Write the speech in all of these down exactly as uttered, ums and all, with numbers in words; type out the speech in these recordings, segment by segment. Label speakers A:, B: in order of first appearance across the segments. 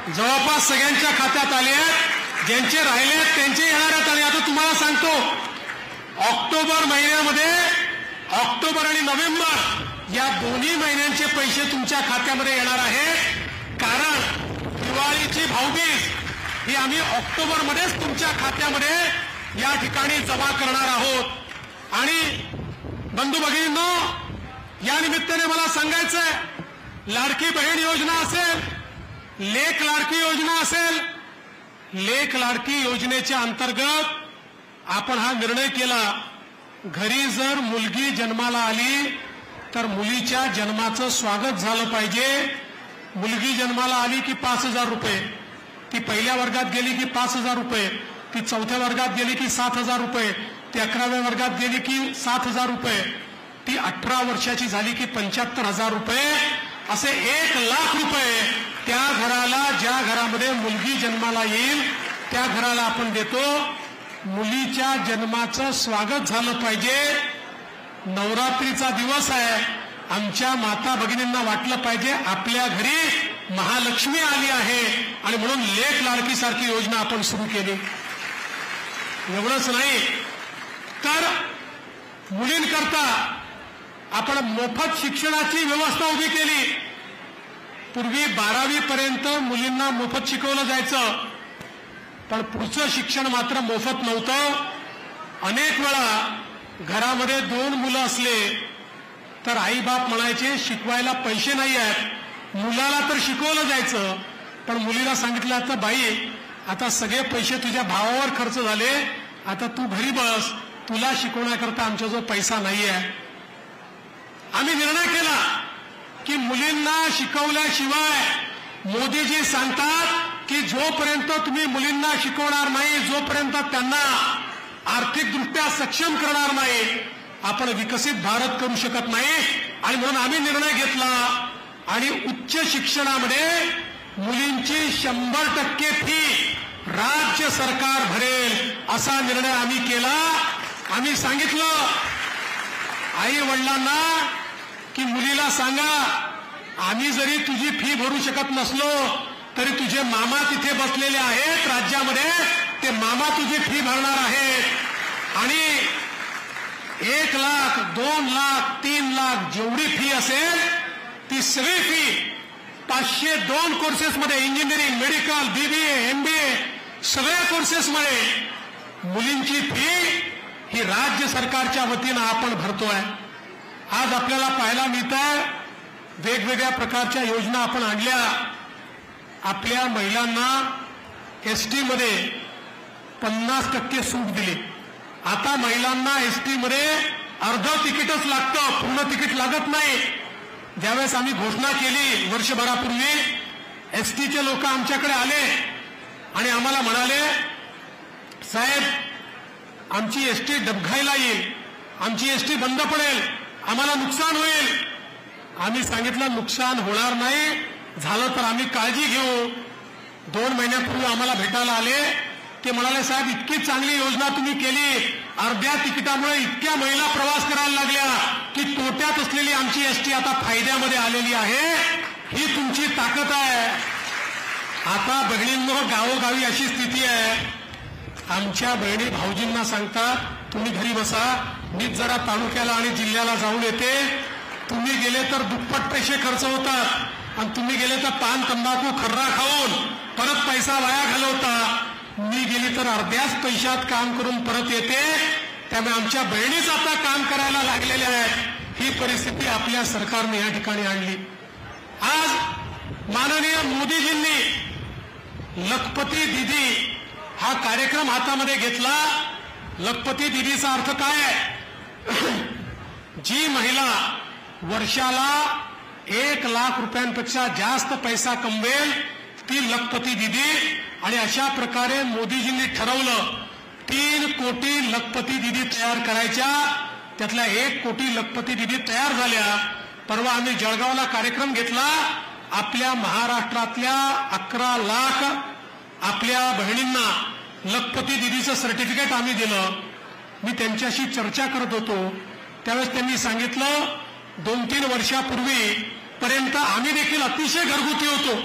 A: जवळपास सगळ्यांच्या खात्यात आले आहेत, ज्यांचे राहिले आहेत त्यांचे येणार आहेत. आणि आता तुम्हाला सांगतो, ऑक्टोबर महिन्यामध्ये ऑक्टोबर आणि नोव्हेंबर या दोन्ही महिन्यांचे पैसे तुमच्या खात्यामध्ये येणार आहेत. कारण दिवाळीची भाऊबीज ही आम्ही ऑक्टोबरमध्येच तुमच्या खात्यामध्ये या ठिकाणी जमा करणार आहोत. आणि बंधू भगिनींनो, या निमित्ताने मला सांगायचंय, लाडकी बहीण योजना असेल, लेक लाडकी योजना असेल, लेक लाडकी योजनेच्या अंतर्गत आपण हा निर्णय केला, घरी जर मुलगी जन्माला आली तर मुलीच्या जन्माचं स्वागत झालं पाहिजे. मुलगी जन्माला आली की पाच हजार रुपये, ती पहिल्या वर्गात गेली की पाच हजार रुपये, ती चौथ्या वर्गात गेली की सात हजार रुपये, ती अकराव्या वर्गात गेली की सात हजार रुपये, ती अठरा वर्षाची झाली की पंच्याहत्तर हजार रुपये, असे एक लाख रुपये त्या घराला, ज्या घरामध्ये मुलगी जन्माला येईल त्या घराला आपण देतो. मुलीच्या जन्माचं स्वागत झालं पाहिजे. नवरात्रीचा दिवस आहे, आमच्या माता भगिनींना वाटलं पाहिजे आपल्या घरी महालक्ष्मी आली आहे, आणि म्हणून लेक लाडकी सारखी योजना आपण सुरू केली. एवढंच नाही तर मुलींकरता आपण मोफत शिक्षणाची व्यवस्था उभी केली. पूर्वी बारावी पर्यंत मुलींना मोफत शिकवलं जायचं, पण पुढचं शिक्षण मात्र मोफत नव्हतं. अनेक वेळा घरामध्ये दोन मुलं असले तर आई बाप म्हणायचे शिकवायला पैसे नाही आहेत. मुलाला तर शिकवलं जायचं, पण मुलीला सांगितलं जातं, बाई आता सगळे पैसे तुझ्या भावावर खर्च झाले, आता तू घरी बस, तुला शिकवण्याकरता आमच्याजवळ पैसा नाही आहे. आम्ही निर्णय केला की मुलींना शिकवल्याशिवाय, मोदीजी सांगतात की जोपर्यंत तुम्ही मुलींना शिकवणार नाही, जोपर्यंत त्यांना आर्थिकदृष्ट्या सक्षम करणार नाही, आपण विकसित भारत करू शकत नाही. आणि म्हणून आम्ही निर्णय घेतला आणि उच्च शिक्षणामध्ये मुलींची शंभर टक्के फी राज्य सरकार भरेल असा निर्णय आम्ही केला. आम्ही सांगितलं आई वडिलांना की मुलीला सांगा, आम्ही जरी तुझी फी भरू शकत नसलो तरी तुझे मामा तिथे बसलेले आहेत राज्यामध्ये, ते मामा तुझी फी भरणार आहेत. आणि एक लाख, दोन लाख, तीन लाख जेवढी फी असेल ती सगळी फी पाचशे दोन कोर्सेसमध्ये, इंजिनिअरिंग, मेडिकल, बीबीए, एमबीए, सगळ्या कोर्सेसमध्ये मुलींची फी ही राज्य सरकारच्या वतीनं आपण भरतोय. आज आपल्याला पाहायला मिळतंय वेगवेगळ्या प्रकारच्या योजना आपण आणल्या. आपल्या महिलांना एसटी मध्ये पन्नास टक्के सूट दिली. आता महिलांना एसटी मध्ये अर्ध तिकीटच लागतं, पूर्ण तिकीट लागत नाही. ज्यावेळेस आम्ही घोषणा केली वर्षभरापूर्वी, एसटीचे लोक आमच्याकडे आले आणि आम्हाला म्हणाले, साहेब आमची एसटी डबघाईला येईल, आमची एसटी बंद पडेल, आम्हाला नुकसान होईल. आम्ही सांगितलं नुकसान होणार नाही, झालं तर आम्ही काळजी घेऊ. दोन महिन्यापूर्वी आम्हाला भेटायला आले, ते म्हणाले साहेब इतकी चांगली योजना तुम्ही केली, अर्ध्या तिकिटामुळे इतक्या महिला प्रवास करायला लागल्या की तोट्यात असलेली आमची एसटी आता फायद्यामध्ये आलेली आहे. ही तुमची ताकद आहे. आता बहिणींनो, गावोगावी अशी स्थिती आहे, आमच्या बहिणी भाऊजींना सांगतात तुम्ही घरी बसा, मीच जरा तालुक्याला आणि जिल्ह्याला जाऊन येते. तुम्ही गेले तर दुप्पट पैसे खर्च होतात आणि तुम्ही गेले तर पान तंबाखू खर्रा खाऊन परत पैसा वाया घालवता. मी गेली तर अर्ध्याच पैशात काम करून परत येते. त्यामुळे आमच्या बहिणीच आता काम करायला लागलेल्या आहेत. ही परिस्थिती आपल्या सरकारने या ठिकाणी आणली. आज माननीय मोदीजींनी लखपती दीदी हा कार्यक्रम हातामध्ये घेतला. लखपती दीदीचा अर्थ काय आहे? जी महिला वर्षाला एक लाख रुपयांपेक्षा जास्त पैसा कमवेल ती लखपती दीदी. आणि अशा प्रकारे मोदीजींनी ठरवलं तीन कोटी लखपती दीदी तयार करायच्या. त्यातल्या एक कोटी लखपती दीदी तयार झाल्या. परवा आम्ही जळगावला कार्यक्रम घेतला. आपल्या महाराष्ट्रातल्या अकरा लाख आपल्या बहिणींना लखपती दीदीचं सर्टिफिकेट आम्ही दिलं. मी त्यांच्याशी चर्चा करत होतो त्यावेळेस त्यांनी सांगितलं दोन तीन वर्षापूर्वी पर्यंत आम्ही देखील अतिशय घरगुती होतो.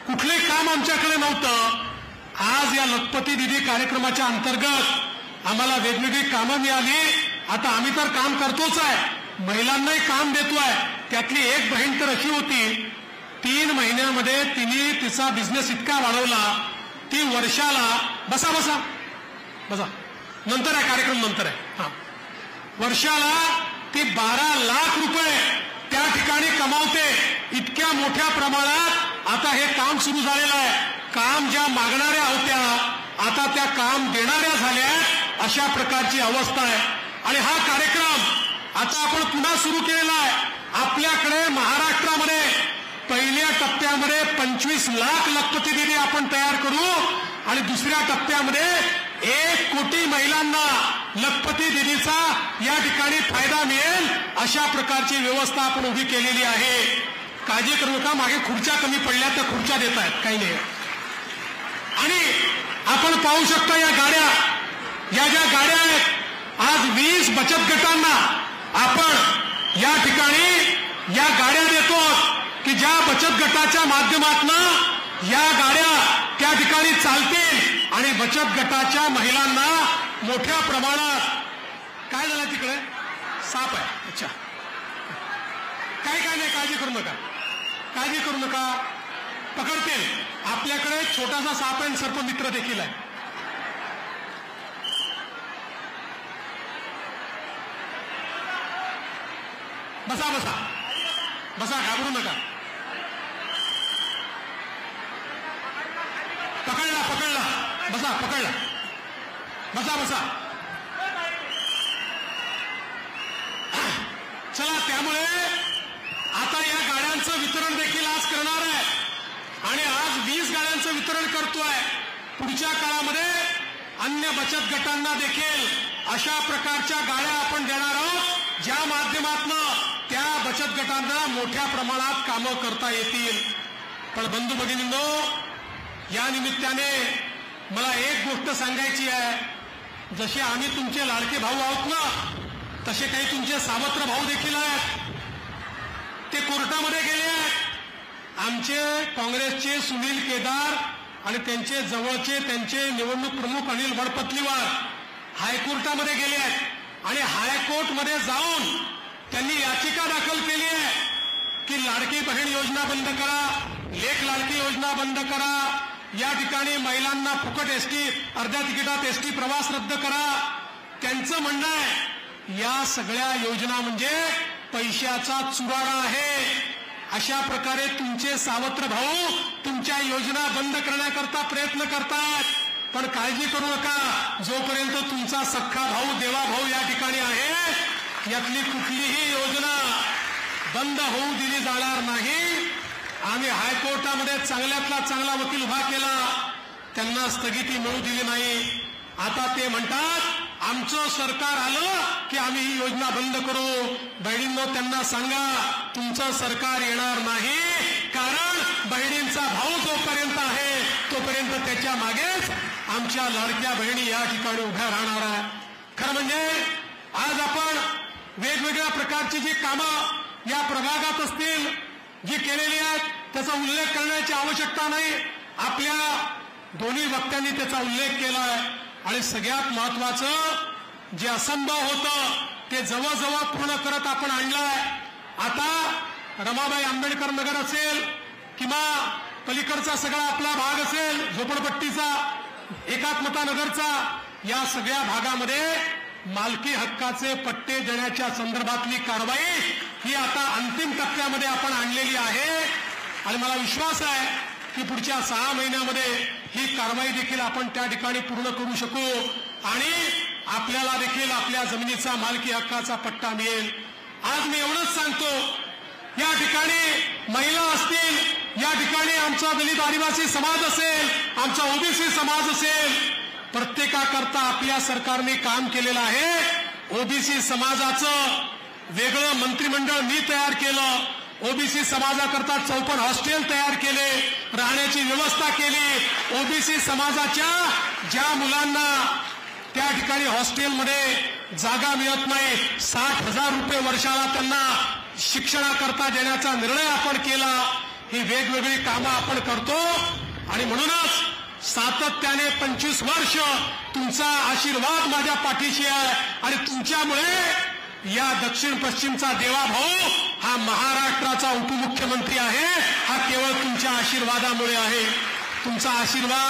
A: कुठलंही काम आमच्याकडे नव्हतं. आज या लखपती दिदी कार्यक्रमाच्या अंतर्गत आम्हाला वेगवेगळी कामं मिळाली. आता आम्ही तर काम करतोच आहे, महिलांनाही काम देतोय. त्यातली एक बहीण तर अशी होती, तीन महिन्यामध्ये तिने तिचा बिझनेस इतका वाढवला, ती वर्षाला बसा बसा बसा नंतर आहे कार्यक्रम नंतर आहे हा वर्षाला ती बारा लाख रुपये त्या ठिकाणी कमावते. इतक्या मोठ्या प्रमाणात आता हे काम सुरू झालेलं आहे. काम ज्या मागणाऱ्या होत्या आता त्या काम देणाऱ्या झाल्या, अशा प्रकारची अवस्था आहे. आणि हा कार्यक्रम आता आपण पुन्हा सुरू केलेला आहे. आपल्याकडे महाराष्ट्रामध्ये पहिल्या टप्प्यामध्ये पंचवीस लाख लखपती दिदी आपण तयार करू आणि दुसऱ्या टप्प्यामध्ये एक कोटी महिलांना लखपती दिदीचा या ठिकाणी फायदा मिळेल, अशा प्रकारची व्यवस्था आपण उभी केलेली आहे. काळजी करू नका, मागे खुर्च्या कमी पडल्या त्या खुर्च्या देत आहेत, काही नाही. आणि आपण पाहू शकता या गाड्या, या ज्या गाड्या आहेत, आज वीस बचत गटांना आपण या ठिकाणी या गाड्या देतो की ज्या बचत गटाच्या माध्यमातून या गाड्या त्या ठिकाणी चालतील आणि बचत गटाच्या महिलांना मोठ्या प्रमाणात. काय झालं तिकडे? साप आहे. अच्छा, काय काय नाही, काळजी करू नका, काळजी करू नका, पकडतील. आपल्याकडे छोटासा साप आणि सर्पमित्र देखील आहे. बसा बसा बसा, घाबरू नका. पकडला पकडला, बसा, पकडला, बसा बसा. चला, त्यामुळे आता या गाड्यांचं वितरण देखील आज करणार आहे आणि आज वीस गाड्यांचं वितरण करतोय. पुढच्या काळामध्ये अन्य बचत गटांना देखील अशा प्रकारच्या गाड्या आपण देणार आहोत, ज्या माध्यमातून त्या बचत गटांना मोठ्या प्रमाणात कामं करता येतील. पण बंधू भगिनींनो, या निमित्ताने मला एक गोष्ट सांगायची आहे. जसे आम्ही तुमचे लाडके भाऊ आहोत ना, तसे काही तुमचे सावत्र भाऊ देखील आहेत. ते कोर्टामध्ये गेले आहेत. आमचे काँग्रेसचे सुनील केदार आणि त्यांचे जवळचे त्यांचे निवडणूक प्रमुख अनिल वडपतलीवार हायकोर्टामध्ये गेले आहेत आणि हायकोर्टमध्ये जाऊन त्यांनी याचिका दाखल केली आहे की लाडकी बहीण योजना बंद करा, लेक लाडकी योजना बंद करा, या ठिकाणी महिलांना फुकट एसटी अर्ध्या तिकिटात एसटी प्रवास रद्द करा. त्यांचं म्हणणं आहे या सगळ्या योजना म्हणजे पैशाचा चुराडा आहे. अशा प्रकारे तुमचे सावत्र भाऊ तुमच्या योजना बंद करण्याकरता प्रयत्न करतात. पण काळजी करू नका, जोपर्यंत तुमचा सख्खा भाऊ देवा भाऊ या ठिकाणी आहे, यातली कुठलीही योजना बंद होऊ दिली जाणार नाही. आम्ही हायकोर्टामध्ये चांगल्यातला चांगला वकील उभा केला, त्यांना स्थगिती मिळू दिली नाही. आता ते म्हणतात आमचं सरकार आलं की आम्ही ही योजना बंद करू. बहिणींनो, त्यांना सांगा तुमचं सरकार येणार नाही, कारण बहिणींचा भाऊ जोपर्यंत आहे तोपर्यंत त्याच्या मागेच आमच्या लाडक्या बहिणी या ठिकाणी उभ्या राहणार आहे. खरं म्हणजे आज आपण वेगवेगळ्या प्रकारची जी कामं या प्रभागात असतील जी केलेली आहेत त्याचा उल्लेख करण्याची आवश्यकता नाही. आपल्या दोन्ही वक्त्यांनी त्याचा उल्लेख केला आहे आणि सगळ्यात महत्वाचं जे असंभव होतं ते जवळजवळ पूर्ण करत आपण आणलंय. आता रमाबाई आंबेडकर नगर असेल किंवा पलीकडचा सगळा आपला भाग असेल झोपडपट्टीचा, एकात्मता नगरचा, या सगळ्या भागामध्ये मालकी हक्काचे पट्टे देण्याच्या संदर्भातली कारवाई ही आता अंतिम टप्प्यामध्ये आपण आणलेली आहे आणि मला विश्वास आहे की पुढच्या सहा महिन्यामध्ये ही कारवाई देखील आपण त्या ठिकाणी पूर्ण करू शकू आणि आपल्याला देखील आपल्या जमिनीचा मालकी हक्काचा पट्टा मिळेल. आज मी एवढंच सांगतो, या ठिकाणी महिला असतील, या ठिकाणी आमचा दलित आदिवासी समाज असेल, आमचा ओबीसी समाज असेल, प्रत्येकाकरता आपल्या सरकारने काम केलेलं आहे. ओबीसी समाजाचं वेगळं मंत्रिमंडळ मी तयार केलं, ओबीसी समाजाकरता चौपन्न हॉस्टेल तयार केले, राहण्याची व्यवस्था केली. ओबीसी समाजाच्या ज्या मुलांना त्या ठिकाणी हॉस्टेलमध्ये जागा मिळत नाही, साठ हजार रुपये वर्षाला त्यांना शिक्षणाकरता देण्याचा निर्णय आपण केला. ही वेगवेगळी कामं आपण करतो आणि म्हणूनच सातत्याने पंचवीस वर्ष तुमचा आशीर्वाद माझ्या पाठीशी आहे आणि तुमच्यामुळे या दक्षिण पश्चिमचा देवाभाऊ हा महाराष्ट्राचा उपमुख्यमंत्री आहे. हा केवळ तुमच्या आशीर्वादामुळे आहे. तुमचा आशीर्वाद